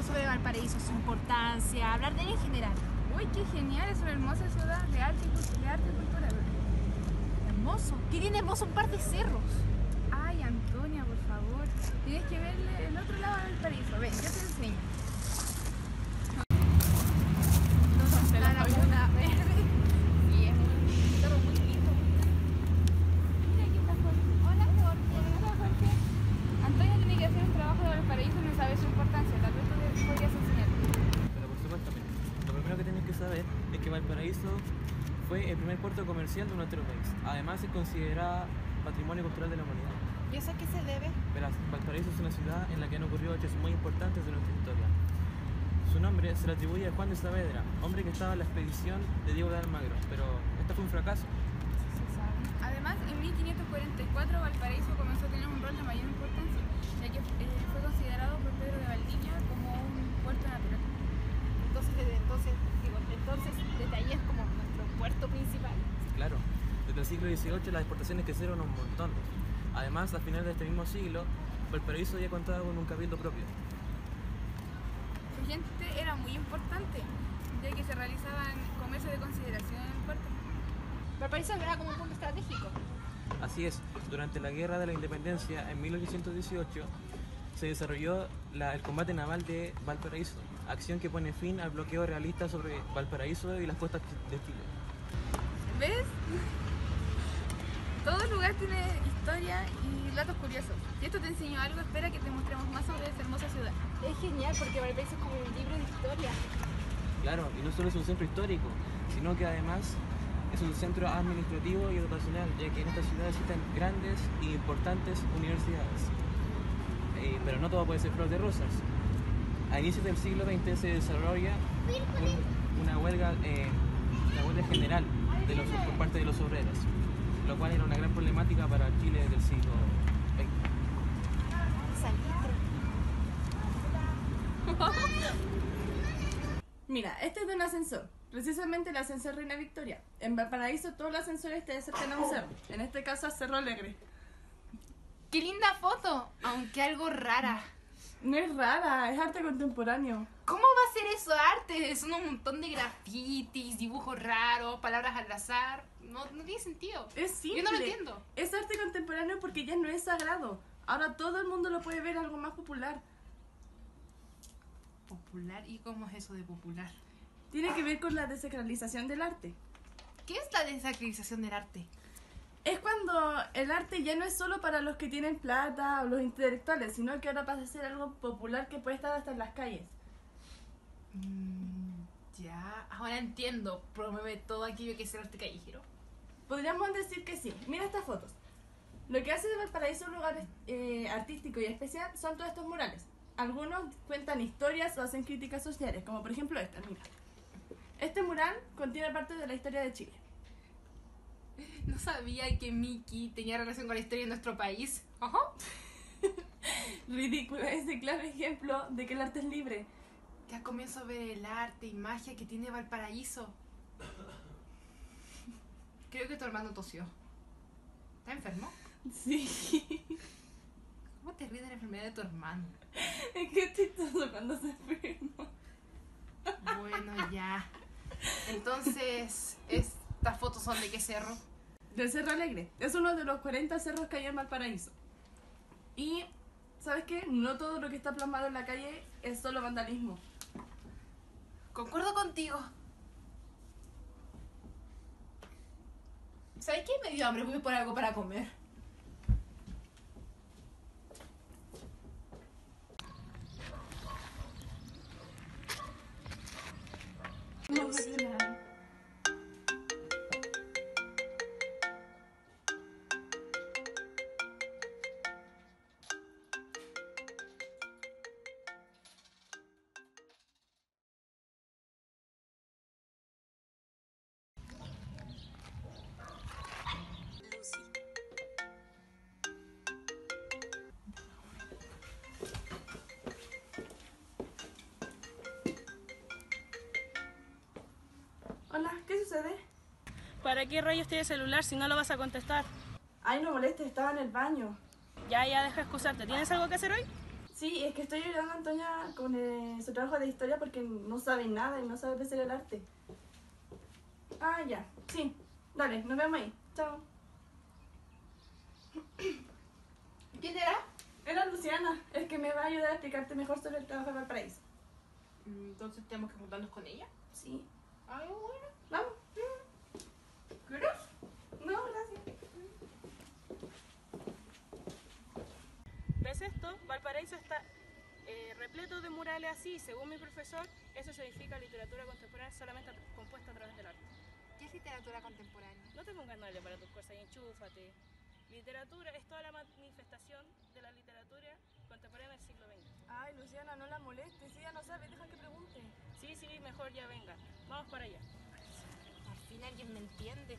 sobre Valparaíso, su importancia, hablar de él en general. Uy, qué genial, es una hermosa ciudad de arte y cultura. Hermoso. ¿Qué tiene hermoso? Un par de cerros. Ay, Antonia, por favor. Tienes que ver el otro lado del Valparaíso. Ven, yo te enseño. La laguna verde. Sí, es un cerro muy lindo. Mira, aquí está Jorge. Hola, Jorge. Hola, Jorge. Antonia tiene que hacer un trabajo de Valparaíso y no sabe su importancia. Tal vez tú le podrías enseñar. Pero por supuesto, mira, lo primero que tienes que saber es que Valparaíso fue el primer puerto comercial de nuestro país. Además es considerada Patrimonio Cultural de la Humanidad. ¿Y eso a qué se debe? Verás, Valparaíso es una ciudad en la que han ocurrido hechos muy importantes de nuestra historia. Su nombre se le atribuye a Juan de Saavedra, hombre que estaba en la expedición de Diego de Almagro, pero esta fue un fracaso. Además, en 1544 Valparaíso comenzó a tener un rol de mayor importancia, ya que fue considerado por Pedro de Valdivia como un puerto natural. Entonces, desde ahí es como nuestro puerto principal. Claro, desde el siglo XVIII las exportaciones crecieron un montón. Además, a finales de este mismo siglo, Valparaíso ya contaba con un cabildo propio. Su gente era muy importante, ya que se realizaban comercio de consideración en el puerto. Valparaíso era como un punto estratégico. Así es, durante la Guerra de la Independencia en 1818 se desarrolló el combate naval de Valparaíso, acción que pone fin al bloqueo realista sobre Valparaíso y las costas de Chile. ¿Ves? Todo lugar tiene historia y datos curiosos. Si esto te enseñó algo, espera que te mostremos más sobre esta hermosa ciudad. Es genial porque Valparaíso es como un libro de historia. Claro, y no solo es un centro histórico, sino que además es un centro administrativo y educacional, ya que en esta ciudad existen grandes e importantes universidades. Pero no todo puede ser flor de rosas. A inicios del siglo XX se desarrolla una huelga general por parte de los obreros, lo cual era una gran problemática para Chile del siglo XX. Mira, este es de un ascensor, precisamente el ascensor Reina Victoria. En Valparaíso todos los ascensores te acercan a un cerro, en este caso a Cerro Alegre. ¡Qué linda foto! Aunque algo rara. No es rara, es arte contemporáneo. ¿Cómo va a ser eso arte? Son un montón de grafitis, dibujos raros, palabras al azar. No tiene sentido. Es simple. Yo no lo entiendo. Es arte contemporáneo porque ya no es sagrado. Ahora todo el mundo lo puede ver algo más popular. ¿Popular? ¿Y cómo es eso de popular? Tiene que ver con la desacralización del arte. ¿Qué es la desacralización del arte? Es cuando el arte ya no es solo para los que tienen plata o los intelectuales, sino que ahora pasa a ser algo popular que puede estar hasta en las calles. Ya, ahora entiendo. Promueve todo aquello que es el arte callejero. Podríamos decir que sí. Mira estas fotos. Lo que hace de Valparaíso un lugar artístico y especial son todos estos murales. Algunos cuentan historias o hacen críticas sociales, como por ejemplo esta, mira. Este mural contiene parte de la historia de Chile. No sabía que Mickey tenía relación con la historia de nuestro país. Ajá. Ridículo, es el claro ejemplo de que el arte es libre. Ya comienzo a ver el arte y magia que tiene Valparaíso. Creo que tu hermano tosió. ¿Está enfermo? Sí. ¿Cómo te ríes de la enfermedad de tu hermano? Es que es chistoso cuando se enferma. Bueno, ya. Entonces, ¿estas fotos son de qué cerro? Del Cerro Alegre. Es uno de los 40 cerros que hay en Valparaíso. Y, ¿sabes qué? No todo lo que está plasmado en la calle es solo vandalismo. Concuerdo contigo. ¿Sabes qué? Me dio hambre, voy por algo para comer. No pasa nada. Hola, ¿qué sucede? ¿Para qué rayos tienes celular si no lo vas a contestar? Ay, no molestes, estaba en el baño. Ya, deja de excusarte. ¿Tienes algo que hacer hoy? Sí, es que estoy ayudando a Antonia con su trabajo de historia porque no sabe nada y no sabe apreciar el arte. Ah, ya. Sí. Dale, nos vemos ahí. Chao. ¿Quién era? Era Luciana. Es que me va a ayudar a explicarte mejor sobre el trabajo de Valparaíso. Entonces tenemos que juntarnos con ella. Sí. Ay, bueno. Vamos. ¿Quieres? No, gracias. ¿Ves esto? Valparaíso está repleto de murales así. Según mi profesor, eso significa literatura contemporánea solamente compuesta a través del arte. ¿Qué es literatura contemporánea? No te pongas noble para tus cosas y enchúfate. Literatura es toda la manifestación de la literatura contemporánea del siglo XX. Ay, Luciana, no la molestes, si ella no sabe, deja que pregunte. Sí, sí, mejor ya venga. Vamos para allá. Al fin alguien me entiende.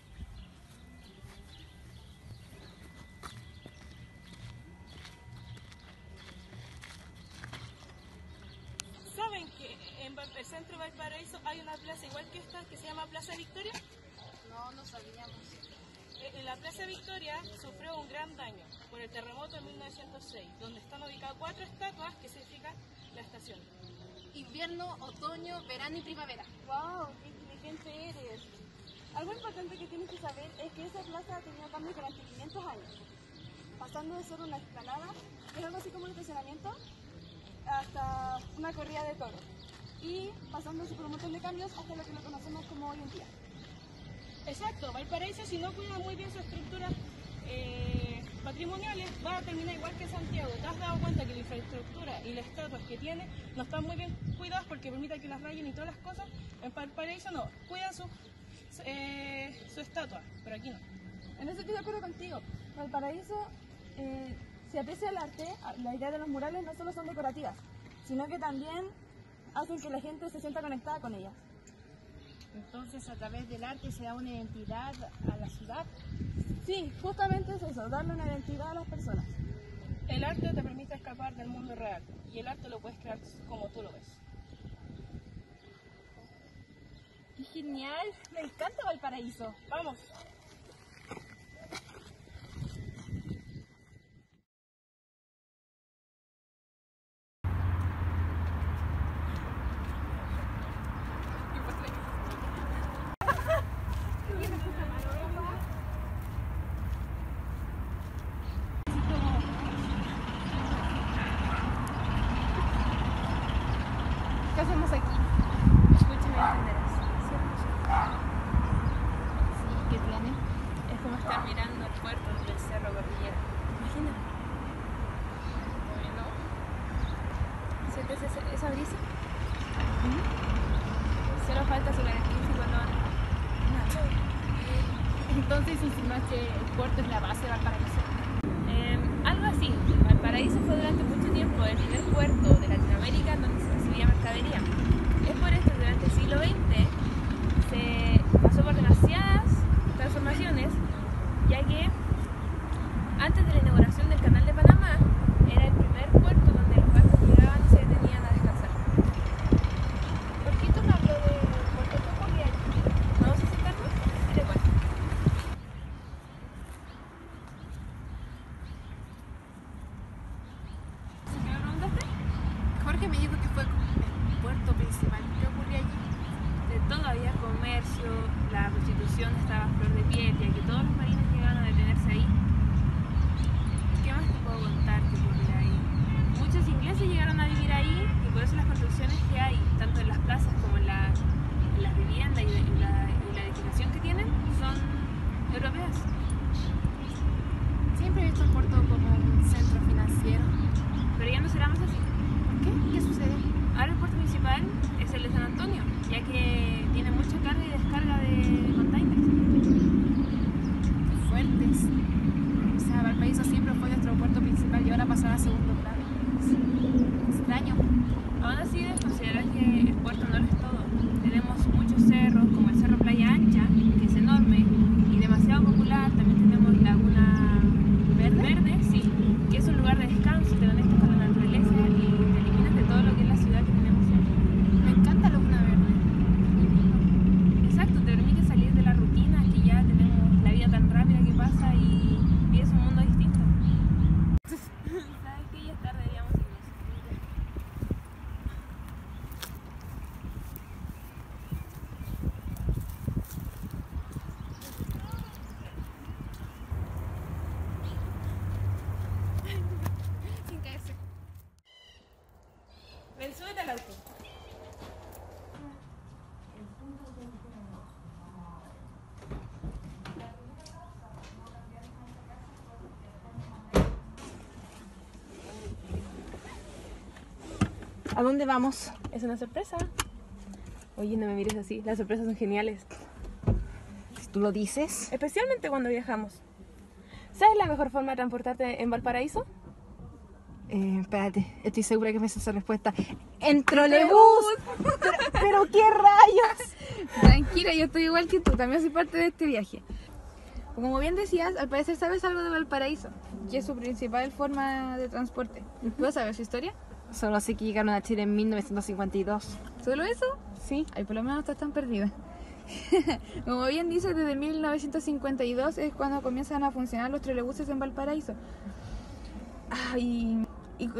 ¿Saben que en el centro de Valparaíso hay una plaza igual que esta que se llama Plaza Victoria? No, no sabíamos. En la Plaza Victoria sufrió un gran daño por el terremoto de 1906, donde están ubicadas 4 estatuas que significan la estación. Invierno, otoño, verano y primavera. ¡Wow! ¡Qué inteligente eres! Algo importante que tienes que saber es que esa plaza ha tenido cambios durante 500 años, pasando de ser una explanada, que es algo así como un estacionamiento, hasta una corrida de toros, y pasando por un montón de cambios hasta lo que lo conocemos como hoy en día. Exacto, Valparaíso, si no cuida muy bien sus estructuras patrimoniales, va a terminar igual que Santiago. ¿Te has dado cuenta que la infraestructura y las estatuas que tiene no están muy bien cuidadas porque permiten que las rayen y todas las cosas? En Valparaíso no, cuidan su estatua, pero aquí no. En eso estoy de acuerdo contigo. Valparaíso, si aprecia el arte, la idea de los murales no solo son decorativas, sino que también hacen que la gente se sienta conectada con ellas. Entonces, a través del arte se da una identidad a la ciudad. Sí, justamente es eso, darle una identidad a las personas. El arte te permite escapar del mundo real y el arte lo puedes crear como tú lo ves. ¡Qué genial! Me encanta Valparaíso. ¡Vamos! ¿Qué hacemos aquí? Escúchame, entenderás. Sí, ¿qué tiene? Es como estar mirando el puerto del Cerro Cordillera. Imagina. Bueno. ¿Sientes esa brisa? Solo falta su característico olor. Entonces, insinúas que el puerto es la base de Valparaíso. Algo así. Valparaíso fue durante mucho tiempo el primer puerto de Latinoamérica donde se recibía mercadería. Es por esto que durante el siglo XX se pasó por demasiadas transformaciones, ya que antes de la inauguración del Canal de Panamá era el primer puerto donde los barcos llegaban y se detenían a descansar. ¿Por qué tú me habló del puerto ferroviario? ¿Vamos a sentarnos? Da igual. Jorge me dijo que súbete al auto. ¿A dónde vamos? Es una sorpresa. Oye, no me mires así, las sorpresas son geniales. Si tú lo dices. Especialmente cuando viajamos. ¿Sabes la mejor forma de transportarte en Valparaíso? Espérate, estoy segura que me sé esa respuesta. ¡En trolebús! ¿Pero qué rayos? Tranquila, yo estoy igual que tú, también soy parte de este viaje. Como bien decías, al parecer sabes algo de Valparaíso, que es su principal forma de transporte. ¿Puedes saber su historia? Solo sé que llegaron a Chile en 1952. ¿Solo eso? Sí. Ay, por lo menos no estás tan perdida. Como bien dices, desde 1952 es cuando comienzan a funcionar los trolebuses en Valparaíso. Y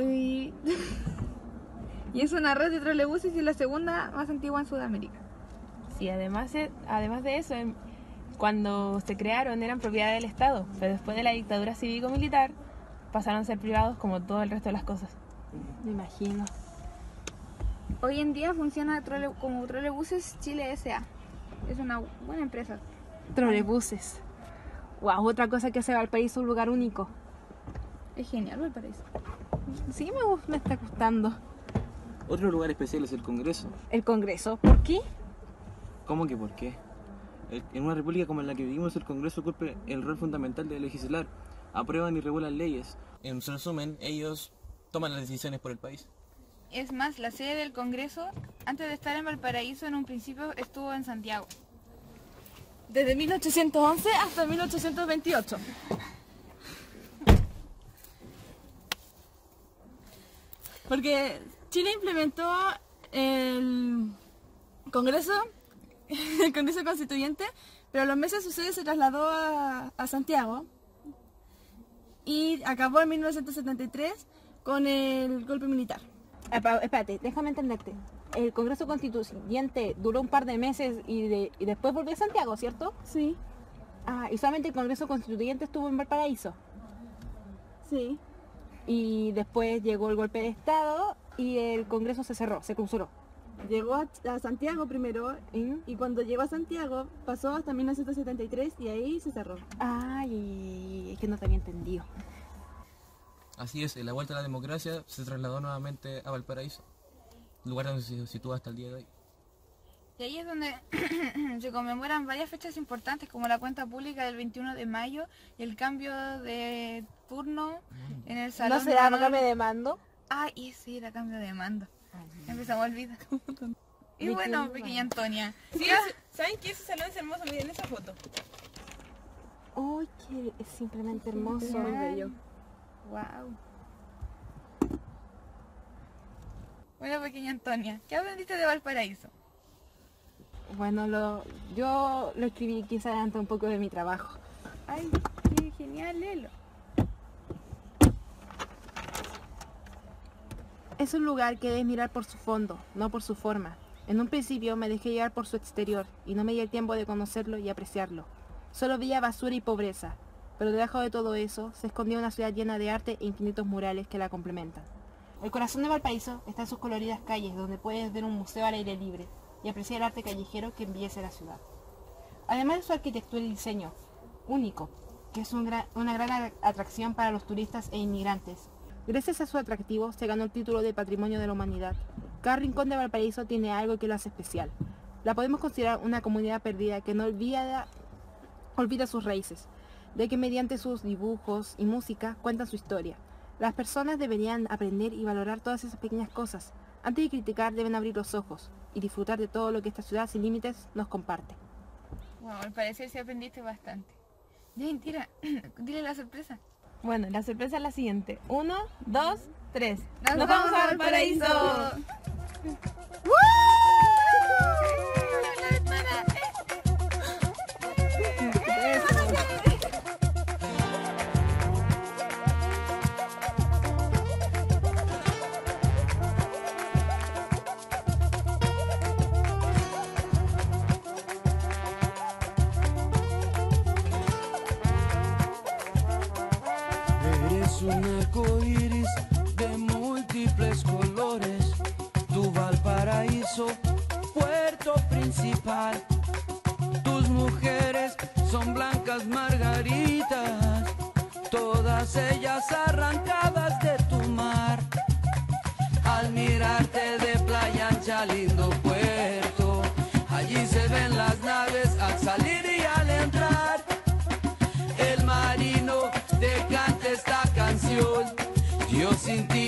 es una red de trolebuses y la segunda más antigua en Sudamérica. Sí, además de eso, cuando se crearon eran propiedad del Estado, pero después de la dictadura cívico-militar pasaron a ser privados como todo el resto de las cosas. Me imagino. Hoy en día funciona como Trolebuses Chile S.A. Es una buena empresa. Trolebuses. Wow, otra cosa que hace Valparaíso un lugar único. Es genial Valparaíso. Sí, me está gustando. Otro lugar especial es el Congreso. ¿El Congreso? ¿Por qué? ¿Cómo que por qué? En una república como la que vivimos, el Congreso cumple el rol fundamental de legislar, aprueban y regulan leyes. En resumen, ellos toman las decisiones por el país. Es más, la sede del Congreso, antes de estar en Valparaíso, en un principio estuvo en Santiago. Desde 1811 hasta 1828. Porque Chile implementó el Congreso Constituyente, pero a los meses su sede se trasladó a Santiago y acabó en 1973 con el golpe militar. Espérate, déjame entenderte. El Congreso Constituyente duró un par de meses y después volvió a Santiago, ¿cierto? Sí, Ah, y solamente el Congreso Constituyente estuvo en Valparaíso. sí. Y después llegó el golpe de Estado y el Congreso se cerró, se clausuró. Llegó a Santiago primero y cuando llegó a Santiago pasó hasta 1973 y ahí se cerró. Ay, es que no te había entendido. Así es, en la vuelta a la democracia se trasladó nuevamente a Valparaíso, lugar donde se sitúa hasta el día de hoy. Y ahí es donde se conmemoran varias fechas importantes, como la cuenta pública del 21 de mayo y el cambio de turno en el salón. ¿No será de que me demando? Ah, y sí, era cambio de mando. Empezamos a olvidar. Y bueno, pequeña Antonia. Sí, ¿saben qué? Ese salón es hermoso, miren esa foto. ¡Ay, que es simplemente hermoso! Muy bello. Wow. Bueno, pequeña Antonia, ¿qué aprendiste de Valparaíso? Bueno, yo lo escribí quizás antes un poco de mi trabajo. Ay, qué genial, Lelo. Es un lugar que debes mirar por su fondo, no por su forma. En un principio me dejé llevar por su exterior y no me di el tiempo de conocerlo y apreciarlo. Solo veía basura y pobreza, pero debajo de todo eso se escondía una ciudad llena de arte e infinitos murales que la complementan. El corazón de Valparaíso está en sus coloridas calles, donde puedes ver un museo al aire libre y apreciar el arte callejero que embellece la ciudad. Además de su arquitectura y diseño, único, que es una gran atracción para los turistas e inmigrantes. Gracias a su atractivo, se ganó el título de Patrimonio de la Humanidad. Cada rincón de Valparaíso tiene algo que lo hace especial. La podemos considerar una comunidad perdida que no olvida sus raíces, ya que mediante sus dibujos y música cuentan su historia. Las personas deberían aprender y valorar todas esas pequeñas cosas. Antes de criticar, deben abrir los ojos y disfrutar de todo lo que esta ciudad sin límites nos comparte. Wow, al parecer sí aprendiste bastante. Ya, mentira, dile la sorpresa. Bueno, la sorpresa es la siguiente. 1, 2, 3. ¡Nos vamos a Valparaíso! Eres un arco iris de múltiples colores. Tu paso, puerto principal. Tus mujeres son blancas margaritas, todas ellas arrancadas de tu mar. Al mirarte de Playa Ancha, lindo puerto, allí se ven las naves al salir y al entrar. El marino te canta esta canción, yo sin ti